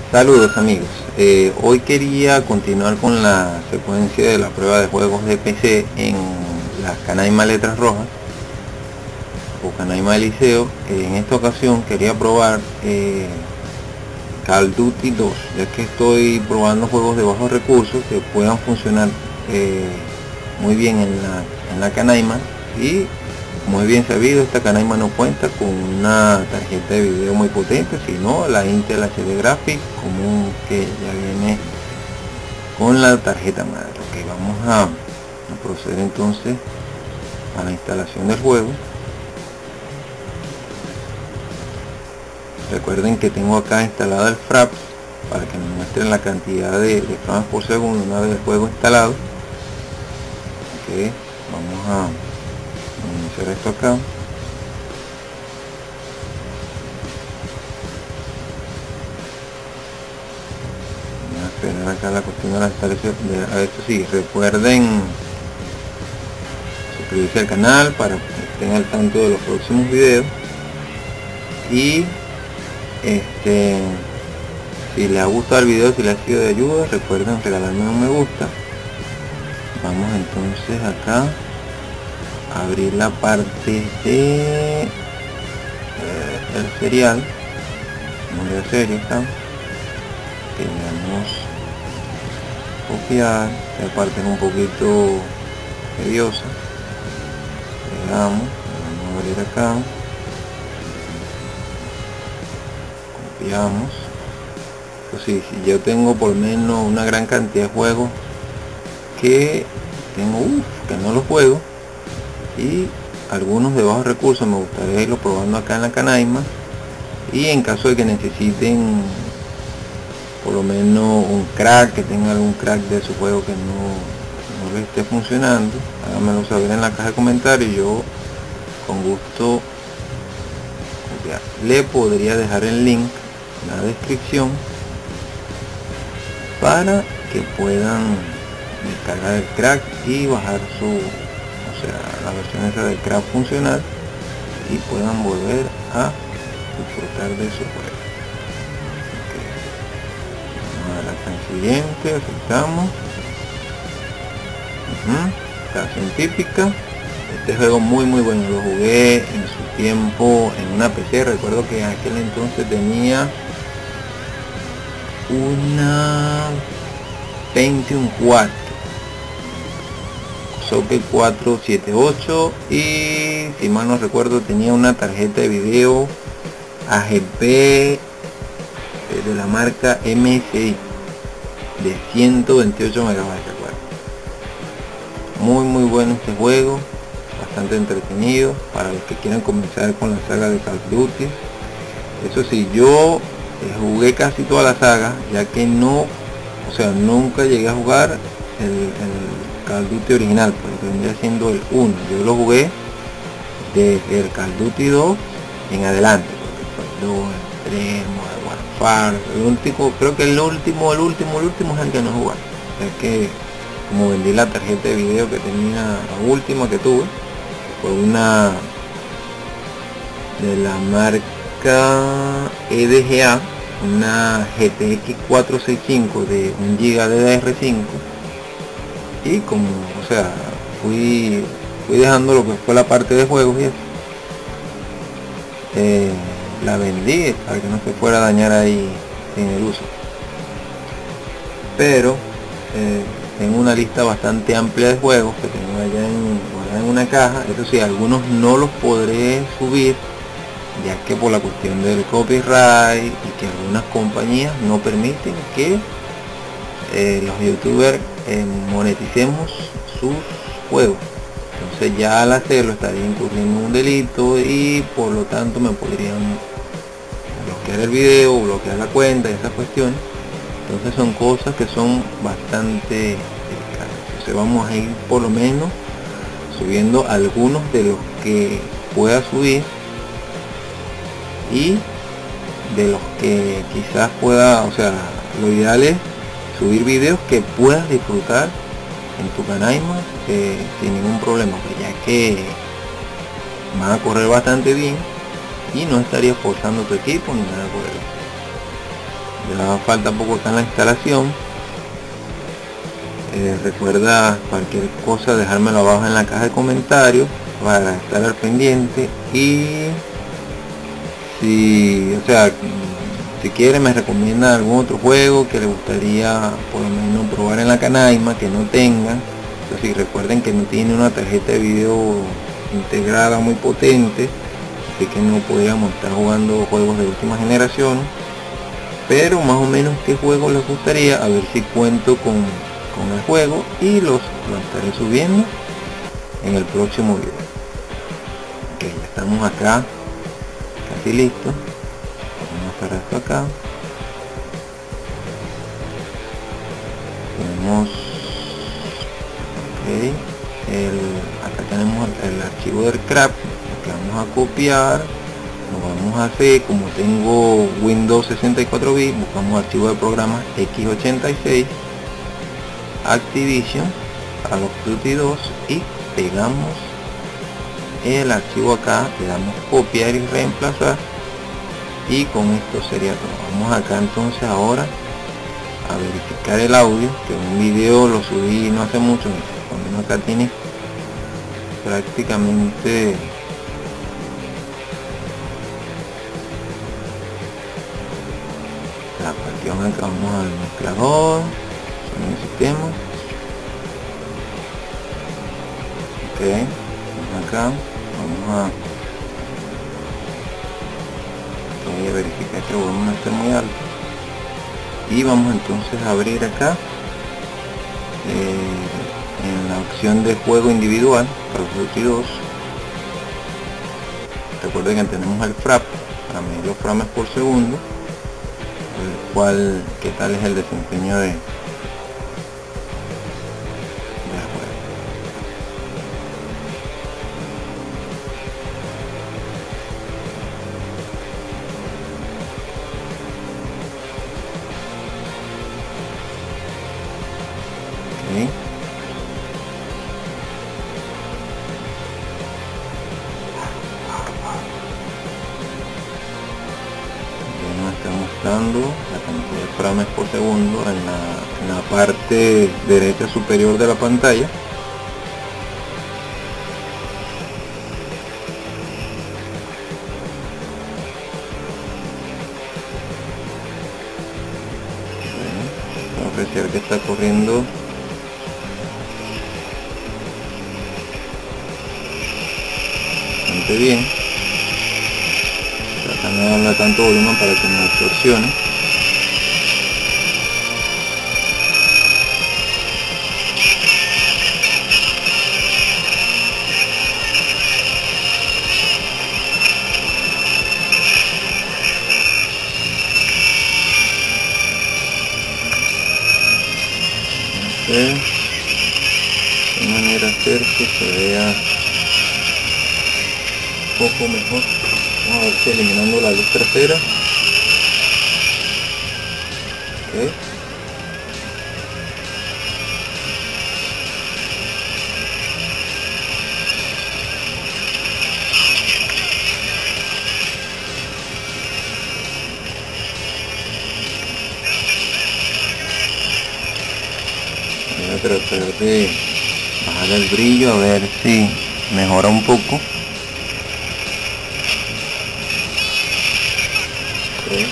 Saludos amigos, hoy quería continuar con la secuencia de la prueba de juegos de PC en las Canaima Letras Rojas o Canaima Eliseo. En esta ocasión quería probar Call of Duty 2, ya que estoy probando juegos de bajos recursos que puedan funcionar muy bien en la Canaima, y muy bien sabido, esta Canaima no cuenta con una tarjeta de video muy potente, sino la Intel HD Graphics común que ya viene con la tarjeta madre. Ok, vamos a proceder entonces a la instalación del juego. Recuerden que tengo acá instalado el Fraps para que me muestren la cantidad de frames por segundo una vez el juego instalado. Ok, vamos a iniciar esto acá. Voy a esperar acá la cuestión de la instalación. A esto sí, recuerden suscribirse al canal para que estén al tanto de los próximos videos, y si les ha gustado el video, si les ha sido de ayuda, recuerden regalarme un me gusta. Vamos entonces acá a abrir la parte de el serial, memoria de serie acá. Queremos copiar, esta parte es un poquito tediosa. Vamos a abrir acá, copiamos. Pues sí, si yo tengo por lo menos una gran cantidad de juegos que tengo que no los juego, y algunos de bajos recursos me gustaría irlo probando acá en la Canaima, y en caso de que necesiten por lo menos un crack, que tenga algún crack de su juego que no le esté funcionando, háganmelo saber en la caja de comentarios. Yo con gusto le podría dejar el link en la descripción para que puedan descargar el crack y bajar la versión esa del crack funcional, y puedan volver a disfrutar de su juego. Okay. Vamos a la acción siguiente, aceptamos. Estación típica. Este juego muy bueno, lo jugué en su tiempo en una PC. Recuerdo que en aquel entonces tenía una Pentium 4 socket 478, y si mal no recuerdo tenía una tarjeta de video AGP de la marca MSI de 128 MB. Muy bueno este juego, bastante entretenido para los que quieran comenzar con la saga de Call of Duty. Eso sí, yo jugué casi toda la saga, ya que nunca llegué a jugar el Call of Duty original, porque vendría siendo el 1. Yo lo jugué desde el Call of Duty 2 en adelante, porque fue el 2, el 3, Modern Warfare, el último, creo que el último es el que no jugué, ya que como vendí la tarjeta de video que tenía, la última que tuve fue una de la marca EDGA, una GTX 465 de 1 GB de DDR5, y como fui dejando lo que fue la parte de juegos y eso, la vendí para que no se fuera a dañar ahí en el uso. Pero tengo una lista bastante amplia de juegos que tengo allá guardada en una caja. Eso sí, algunos no los podré subir, ya que por la cuestión del copyright, y que algunas compañías no permiten que los youtubers moneticemos sus juegos. Entonces ya al hacerlo estaría incurriendo en un delito, y por lo tanto me podrían bloquear el video, bloquear la cuenta y esas cuestiones. Entonces son cosas que son bastante delicadas. Entonces vamos a ir por lo menos subiendo algunos de los que pueda subir, y de los que quizás pueda, lo ideal es subir videos que puedas disfrutar en tu Canaima sin ningún problema, pues, ya que van a correr bastante bien y no estarías forzando tu equipo ni nada por el Ya falta poco acá en la instalación. Recuerda cualquier cosa dejármelo abajo en la caja de comentarios para estar al pendiente. Y si, o sea, si quiere me recomienda algún otro juego que le gustaría por lo menos probar en la Canaima que no tengan. Entonces recuerden que no tiene una tarjeta de video integrada muy potente, así que no podríamos estar jugando juegos de última generación. Pero más o menos qué juego les gustaría, a ver si cuento con el juego y lo estaré subiendo en el próximo video. Ok, ya estamos acá casi listos. Vamos a cerrar esto acá. Tenemos acá tenemos el archivo del CRAP que vamos a copiar. Lo vamos a hacer, como tengo Windows 64 bits, buscamos archivo de programas x86 Activision Call of Duty 2 y pegamos el archivo acá, le damos copiar y reemplazar, y con esto sería todo. Vamos acá entonces ahora a verificar el audio, que un video lo subí no hace mucho, cuando acá tiene prácticamente la cuestión. Acá vamos al mezclador, en el sistema. Ok, acá vamos a verificar que el volumen esté muy alto, y vamos entonces a abrir acá en la opción de juego individual Call of Duty 2. Recuerden que tenemos el FRAP para medir los frames por segundo, el cual qué tal es el desempeño del juego. Okay. Nos está mostrando la cantidad de frames por segundo en la parte derecha superior de la pantalla. Bueno, apreciar que está corriendo bastante bien. Tratando de darle tanto volumen para que no distorsione. De manera hacer que se vea un poco mejor. Vamos a ver si eliminando la luz trasera. Okay. Voy a tratar de bajar el brillo a ver si mejora un poco. Okay.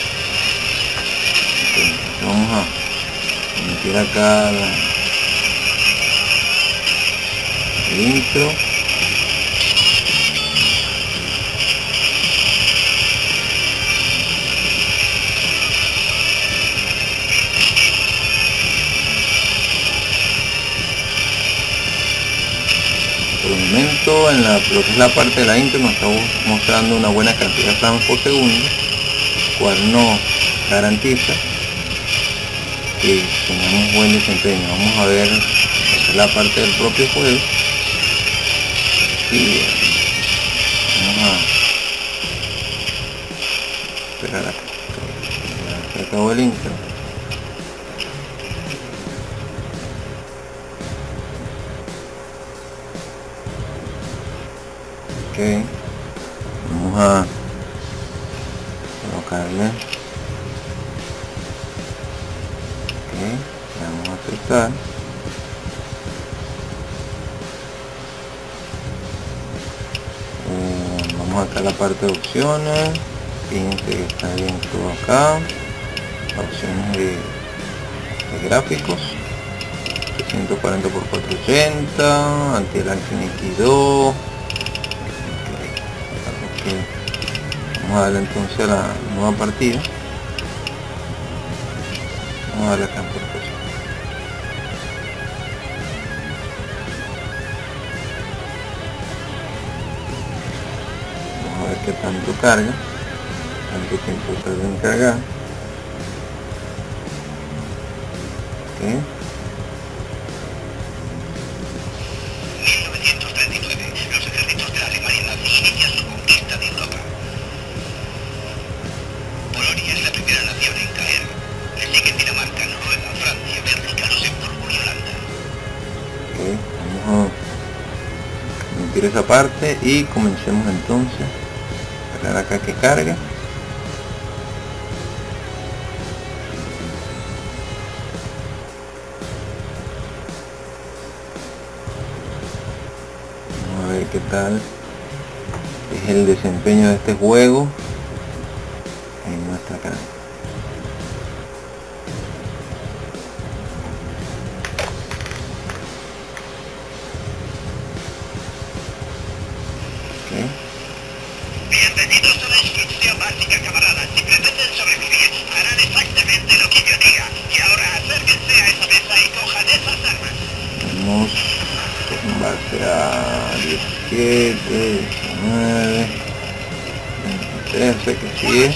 Vamos a meter acá el intro. Por el momento en lo que es la parte de la intro nos está mostrando una buena cantidad de frames por segundo, cual no garantiza que tengamos buen desempeño. Vamos a ver la parte del propio juego y vamos a esperar a que se acabó el intro. Ok, vamos a colocarle le vamos a aceptar. Vamos acá a la parte de opciones, fíjense que está bien todo acá, opciones de gráficos, 340 por 480, anti-aliasing X2. Vamos a darle entonces a la nueva partida. Vamos a darle acá en proceso. Vamos a ver qué tanto carga, tanto tiempo tarda en cargar. Okay. 1939, los ejércitos de la Alemania nazi inician su conquista de Europa. Polonia es la primera nación en caer. Le siguen Dinamarca, Noruega, Francia, Bélgica, Luxemburgo y Holanda. Okay. Vamos a omitir esa parte y comencemos entonces a dar acá que cargue. Qué tal es el desempeño de este juego en nuestra canal. Okay. Bienvenidos a la instrucción básica, camaradas. Si pretenden sobrevivir, harán exactamente lo que yo diga. Y ahora acérquense a esa mesa y cojan esas armas. Vamos en base a 17, 19, 23, sé que sigue.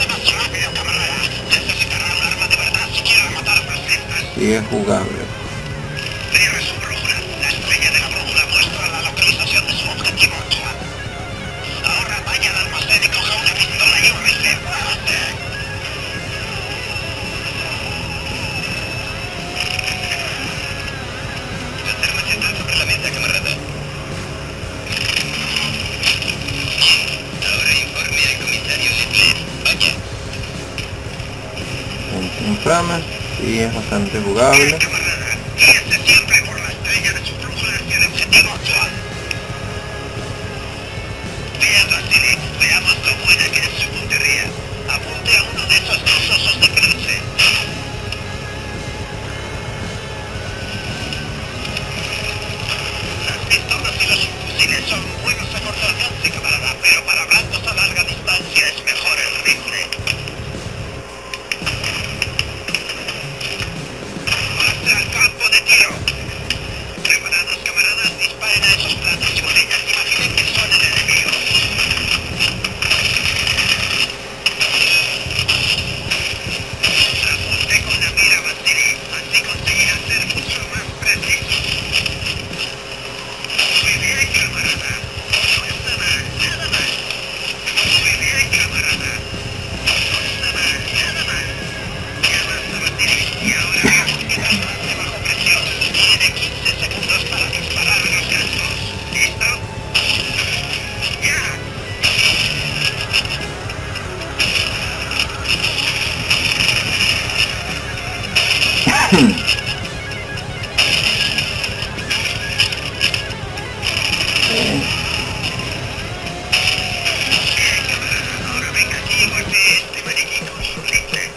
Sigue jugable. Cierre su brújula. La estrella de la brújula muestra la localización de su objetivo actual. Ahora vaya al almacén y coja una pistola y un rifle. Hacer machetas sobre la mesa, camarada. Ahora informe al comisario Hitler. Vaya. 21 frames, sí es bastante jugable. Camarada, guíese siempre por la estrella de su brújula hacia el objetivo actual. Bien, Vasily, veamos lo buena que es su puntería. Apunte a uno de esos dos osos de peluche. Las pistolas y los fusiles son buenos a corto alcance, camarada, pero para blancos a larga distancia es mejor el rifle. ¡Marcha al campo de tiro! Preparados, camaradas, disparen a esos platos y botellas. Imaginen que son el enemigo. Apunte con la mira, Vasily. Así conseguirá ser mucho más preciso. Muy bien, camarada. No está mal, nada mal. Muy bien, camarada. No está mal, nada mal. Ya basta, Vasily. Y ahora veamos qué tal va de bajo presión. Tiene 15 segundos para disparar a los ganchos. ¿Listo? ¡Ya! Bien, camarada. Ahora venga aquí y golpee este mariquito con su rifle.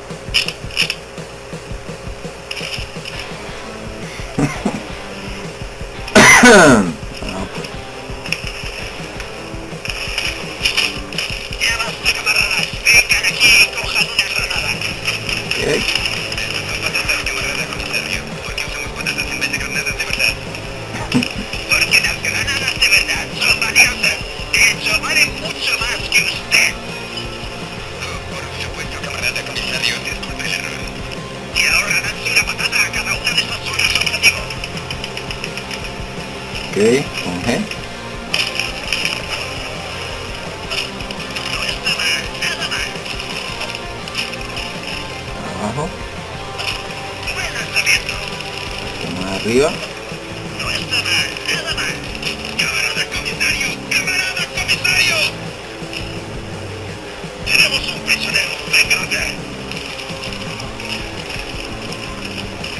Ya basta, camaradas. Vengan aquí y cojan una granada. Okay. Son patatas, camarada comisario. ¿Por qué usamos patatas en vez de granadas de verdad? Porque las granadas de verdad son valiosas. De hecho, valen mucho más que usted. Oh, por supuesto, camarada comisario. Disculpe el error. Y ahora lance una patata a cada una de esas zonas objetivo. Ok, con G. No está mal, nada mal. Abajo. Buen lanzamiento. Más arriba. No está mal, nada mal. ¡Camarada comisario! ¡Camarada comisario! Tenemos un prisionero. Venga acá.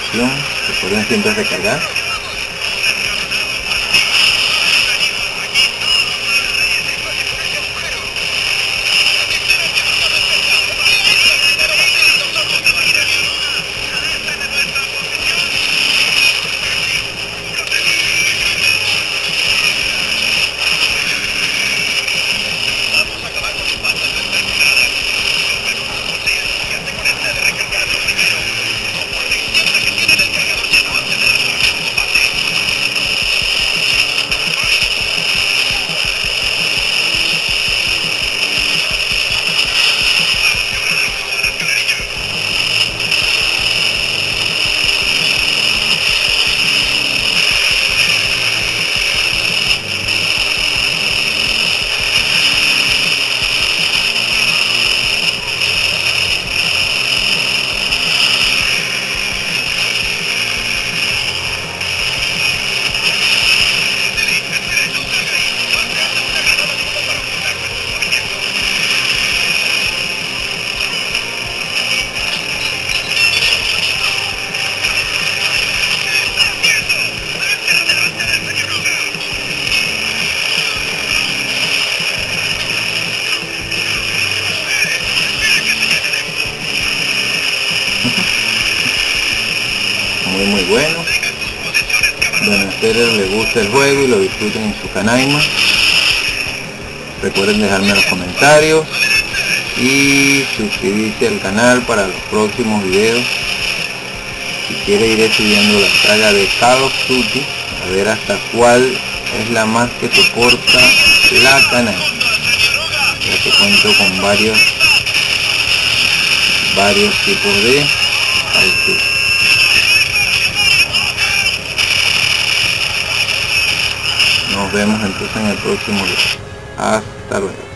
información. Recuerden siempre recargar. Muy bueno. Bueno, espero les guste el juego y lo disfruten en su Canaima. Recuerden dejarme los comentarios y suscribirse al canal para los próximos videos. Si quiere, iré subiendo la saga de Call of Duty, a ver hasta cuál es la más que soporta la Canaima, ya que cuento con varios tipos de Call of Duty. Nos vemos entonces en el próximo video. Hasta luego.